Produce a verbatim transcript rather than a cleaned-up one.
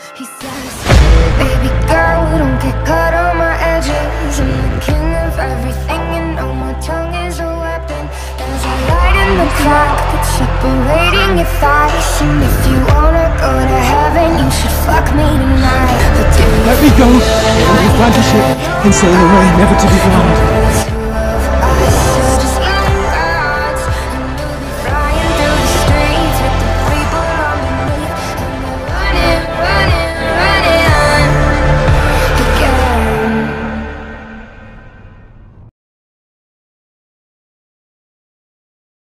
He says, baby girl, don't get caught on my edges. I'm the king of everything, you know my tongue is a weapon. There's a light in the crack that's separating your thighs. And if you wanna go to heaven, you should fuck me tonight. But do Let me go, and we find a ship and sail away, never to be found.